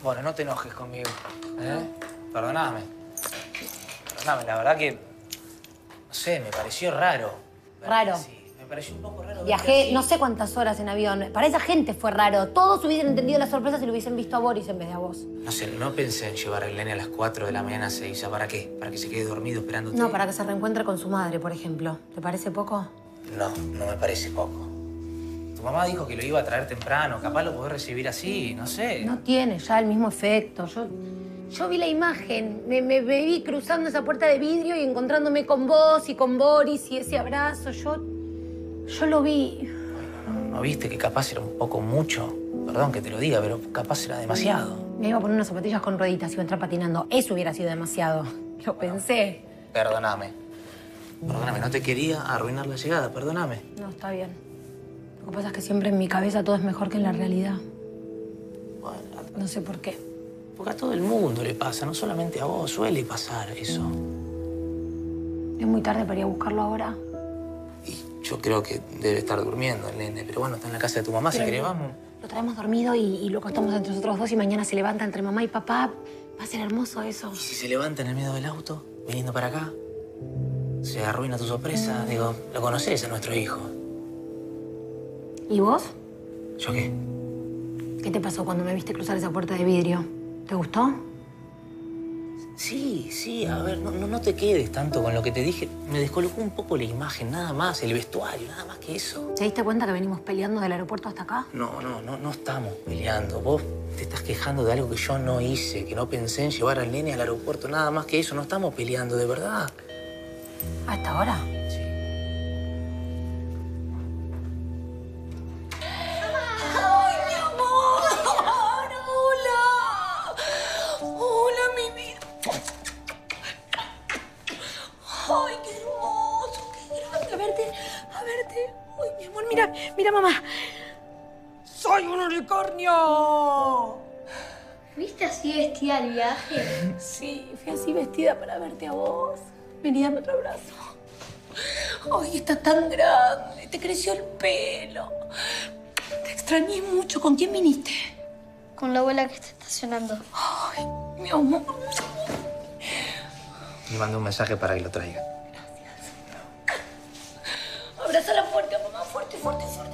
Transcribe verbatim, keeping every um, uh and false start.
Bueno, no te enojes conmigo, ¿eh? Perdóname. Perdóname, la verdad que... No sé, me pareció raro. ¿Raro? Sí, me pareció un poco raro. Viajé no sé cuántas horas en avión. Para esa gente fue raro. Todos hubiesen entendido la sorpresa si lo hubiesen visto a Boris en vez de a vos. No sé, no pensé en llevar al nene a las cuatro de la mañana a Seiza. ¿Para qué? ¿Para que se quede dormido esperándote? No, para que se reencuentre con su madre, por ejemplo. ¿Te parece poco? No, no me parece poco. Tu mamá dijo que lo iba a traer temprano. Capaz lo podés recibir así, no sé. No tiene ya el mismo efecto. Yo, yo vi la imagen. Me, me, me vi cruzando esa puerta de vidrio y encontrándome con vos y con Boris y ese abrazo. Yo, yo lo vi. ¿No, no, no viste que capaz era un poco mucho? Perdón que te lo diga, pero capaz era demasiado. Me iba a poner unas zapatillas con rueditas y iba a entrar patinando. Eso hubiera sido demasiado. Lo pensé. Perdóname. Perdóname, no te quería arruinar la llegada, perdóname. No, está bien. Lo que pasa es que siempre en mi cabeza todo es mejor que en la realidad. Bueno, No sé por qué. porque a todo el mundo le pasa, no solamente a vos, suele pasar eso. Es muy tarde para ir a buscarlo ahora. Y yo creo que debe estar durmiendo el nene, pero bueno, está en la casa de tu mamá, si querés, vamos. Lo traemos dormido y, y lo acostamos entre nosotros dos y mañana se levanta entre mamá y papá. Va a ser hermoso eso. ¿Y si se levanta en el medio del auto, viniendo para acá? Se arruina tu sorpresa. Digo, lo conocés a nuestro hijo. ¿Y vos? ¿Yo qué? ¿Qué te pasó cuando me viste cruzar esa puerta de vidrio? ¿Te gustó? Sí, sí, a ver, no, no, no te quedes tanto con lo que te dije. Me descolocó un poco la imagen, nada más, el vestuario, nada más que eso. ¿Te diste cuenta que venimos peleando del aeropuerto hasta acá? No, no, no, no estamos peleando. Vos te estás quejando de algo que yo no hice, que no pensé en llevar al nene al aeropuerto, nada más que eso. No estamos peleando, de verdad. ¿Hasta ahora? Sí. ¡Ay, mi amor! ¡Hola! ¡Hola, mi vida! ¡Ay, qué hermoso! ¡Qué grande! A verte, a verte. ¡Ay, mi amor! Mira, mira, mamá. ¡Soy un unicornio! ¿Fuiste así vestida al viaje? Sí, fui así vestida para verte a vos. Vení, dame otro abrazo. Ay, estás tan grande. Te creció el pelo. Te extrañé mucho. ¿Con quién viniste? Con la abuela que está estacionando. Ay, mi amor. Le mandé un mensaje para que lo traiga. Abrázala fuerte, mamá. Fuerte, fuerte, fuerte.